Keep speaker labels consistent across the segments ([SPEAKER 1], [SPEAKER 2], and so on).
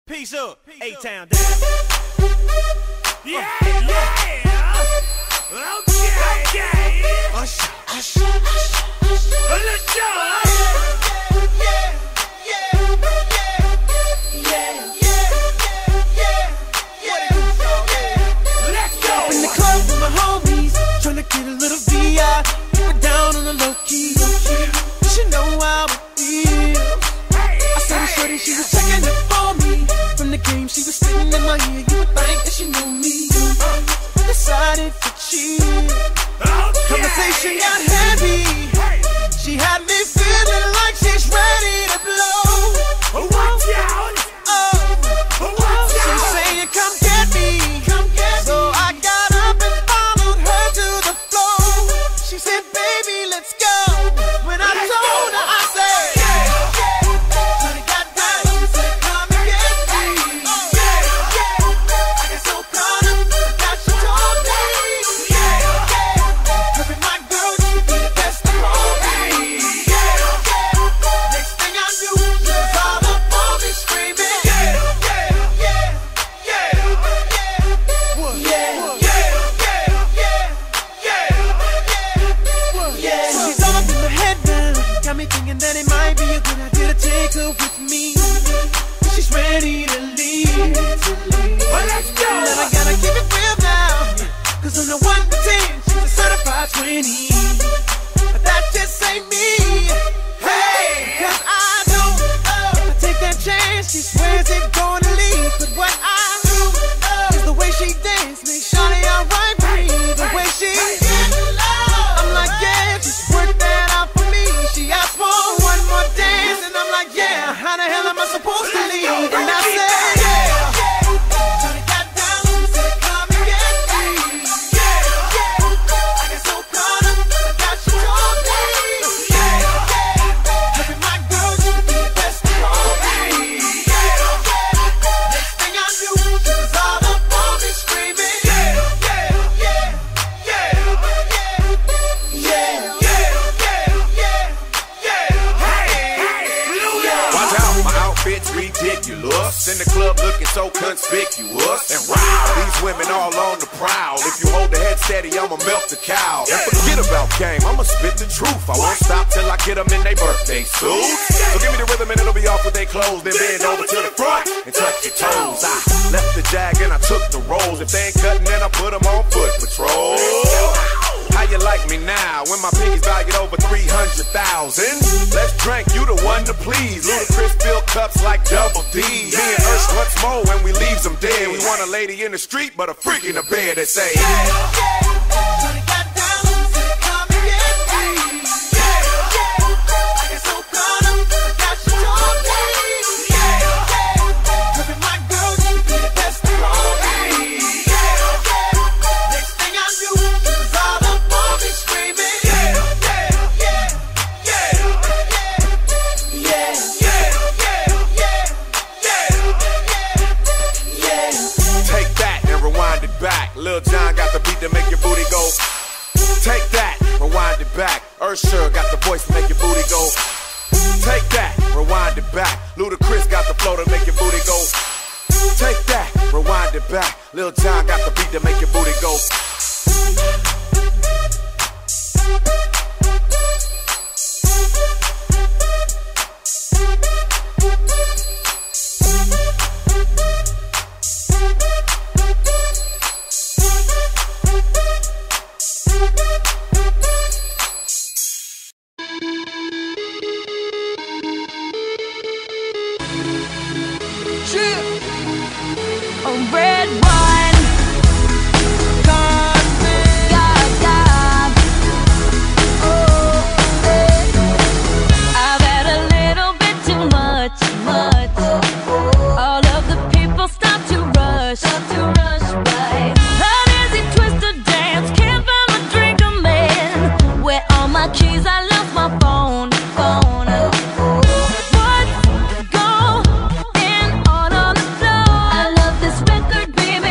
[SPEAKER 1] Peace up, A-Town down.
[SPEAKER 2] Yeah, yeah. Okay.
[SPEAKER 1] Usher, usher, usher.
[SPEAKER 2] Let's go.
[SPEAKER 1] In the club with my homies, tryna get a little VI. Keep it down on the low key. You should know how it feels. I saw the shorty, she was checking it for me. From the game, she was sitting in my ear. You would think that she knew me. Decided to cheat. Conversation got heavy. She had me feeling like she's ready to blow.
[SPEAKER 2] Watch out.
[SPEAKER 1] She's saying, come get me. So I got up and followed her to the floor. She said, baby, let's go. When I told her, I said, shorty got down, said, come and get me. I got so caught up that she told me. Her and my girl, she be the best of all me. Next thing I knew, she was all up on me screaming. She's all up in my head now, got me thinking that it might be a good idea to take her with me. She's ready to leave.
[SPEAKER 2] Well, let's go.
[SPEAKER 1] And I gotta keep it real now, cause on the 1 to 10, she's a certified 20. But that just ain't me. Hey, cause I know if I take that chance, she swears it's gonna leave. But what I do is the way she dance makes shawty alright with me. The way she I'm like, yeah, just work that out for me. She asked for one more dance, and I'm like, yeah, how the hell am I supposed to leave? And I said, shawty got down, said, come and get me. I got so caught up that she told me. Her and my girl, she be the best of all me. Next thing I knew, she was all up on me screaming.
[SPEAKER 3] Watch out, my outfit's ridiculous. In the club looking so conspicuous. And wow, these women all on the prowl. If you hold the head steady, I'ma melt the cow. And forget about game, I'ma spit the truth. I won't stop till I get them in their birthday suits. So give me the rhythm and it'll be off with their clothes. Then bend over to the front and touch your toes. I left the jag and I took the rolls. If they ain't cutting, then I put them on foot patrol. How you like me now when my pinkies valued over 300,000? Let's drink, you the one to please. Ludacris fill cups like Double D. Me and Ursh once more when we leaves them dead. We want a lady in the street, but a freak in the bed that say,
[SPEAKER 1] Shawty got down, said, come and get me. I got so caught up that she told me. Her and my girl, she be the best of all me. Next thing I knew, she was all up on me screaming.
[SPEAKER 3] take that and rewind it back. Lil Jon got the beat to make your booty go. Take that, rewind it back. Usher got the voice to make your booty go. Take that, rewind it back. Ludacris got the flow to make your booty go. Take that, rewind it back. Lil Jon got the beat to make your booty go.
[SPEAKER 4] Red wine, God, God. Oh, I've had a little bit too much. All of the people stop to rush by. Uneasy twisted dance, can't find a drink of man. Where all my keys? I lost my phone. What's going on the floor? I love this record, baby.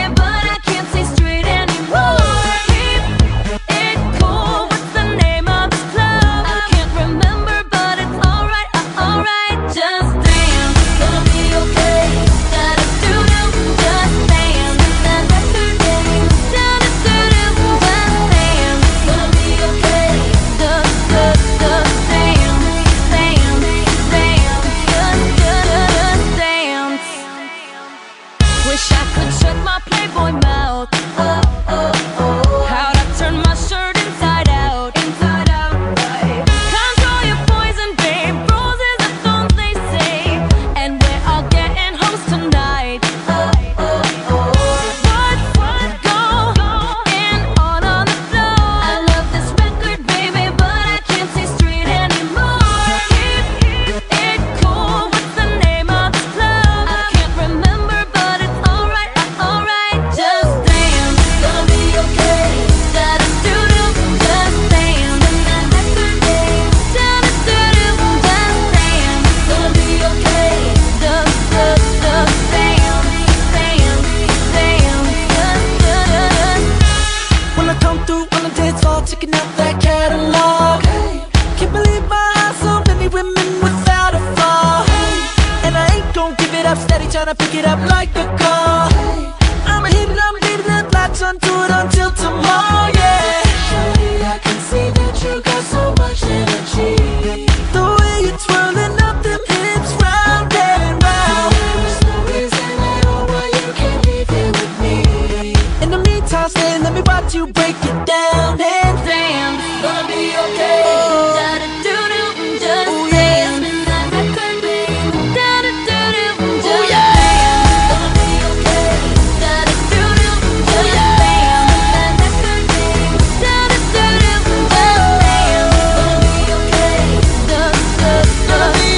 [SPEAKER 1] tryna pick it up like a call. I'ma hit it, I'm leaving the lights on, do it until tomorrow, yeah.
[SPEAKER 5] Shawty, I can see that you got so much energy.
[SPEAKER 1] The way you're twirling up them hips round and round.
[SPEAKER 5] There's no reason at all why you can't leave here with me.
[SPEAKER 1] In the meantime, stay, let me watch you break it down and
[SPEAKER 4] Dance,
[SPEAKER 5] Gonna be okay.
[SPEAKER 4] da-da-doo-doo, just
[SPEAKER 1] oh,
[SPEAKER 4] dance.
[SPEAKER 1] yeah.
[SPEAKER 4] Da-da-doo-doo, just
[SPEAKER 1] Oh, yeah.
[SPEAKER 4] dance.
[SPEAKER 5] Gonna be okay.
[SPEAKER 4] Da-da-doo-doo, just dance. Da-da-doo-doo, just dance.
[SPEAKER 5] Gonna be okay.
[SPEAKER 1] Gonna be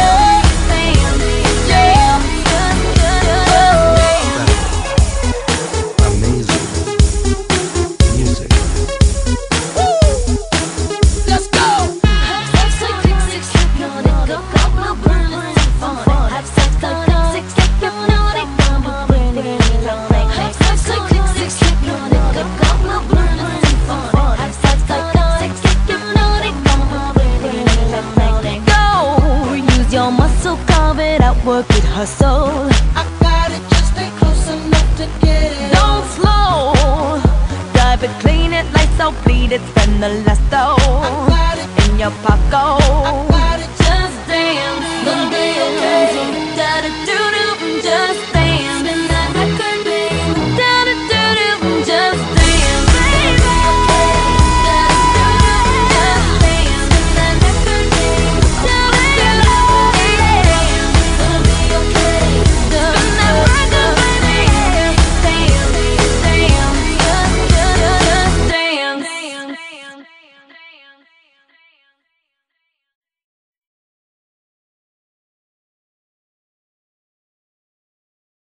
[SPEAKER 6] Amazing music.
[SPEAKER 1] Let's go.
[SPEAKER 4] Go, use your muscle, carve it out, work it, hustle.
[SPEAKER 1] I got it, just stay close enough to get it.
[SPEAKER 4] Don't slow, dive it, clean it, lights out, bleed it, spend the last dough
[SPEAKER 1] got it.
[SPEAKER 4] in your pocket.
[SPEAKER 1] Got it,
[SPEAKER 4] Just dance,
[SPEAKER 5] Gonna be okay.
[SPEAKER 4] da-da-do.